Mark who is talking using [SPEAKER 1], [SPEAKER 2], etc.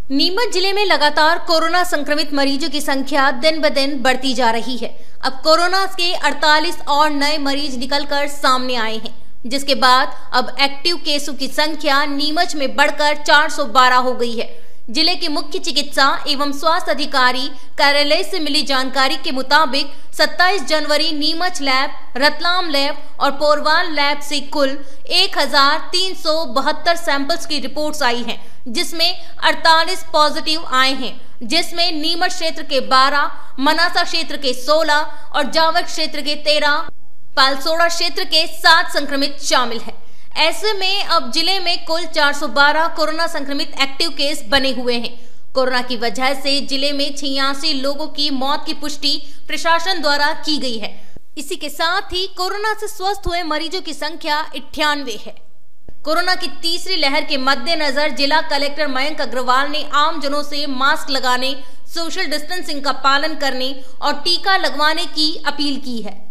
[SPEAKER 1] नीमच जिले में लगातार कोरोना संक्रमित मरीजों की संख्या दिन ब दिन बढ़ती जा रही है। अब कोरोना के 48 और नए मरीज निकलकर सामने आए हैं, जिसके बाद अब एक्टिव केसों की संख्या नीमच में बढ़कर 412 हो गई है। जिले के मुख्य चिकित्सा एवं स्वास्थ्य अधिकारी कार्यालय से मिली जानकारी के मुताबिक 27 जनवरी नीमच लैब, रतलाम लैब और पोरवाल लैब से कुल 1372 सैंपल्स की रिपोर्ट्स आई हैं, जिसमें 48 पॉजिटिव आए हैं, जिसमें नीमच क्षेत्र के 12, मनासा क्षेत्र के 16 और जावल क्षेत्र के 13, पालसोड़ा क्षेत्र के 7 संक्रमित शामिल हैं। ऐसे में अब जिले में कुल 412 कोरोना संक्रमित एक्टिव केस बने हुए हैं। कोरोना की वजह से जिले में 86 लोगों की मौत की पुष्टि प्रशासन द्वारा की गई है। इसी के साथ ही कोरोना से स्वस्थ हुए मरीजों की संख्या 98 है। कोरोना की तीसरी लहर के मद्देनजर जिला कलेक्टर मयंक अग्रवाल ने आम जनों से मास्क लगाने, सोशल डिस्टेंसिंग का पालन करने और टीका लगवाने की अपील की है।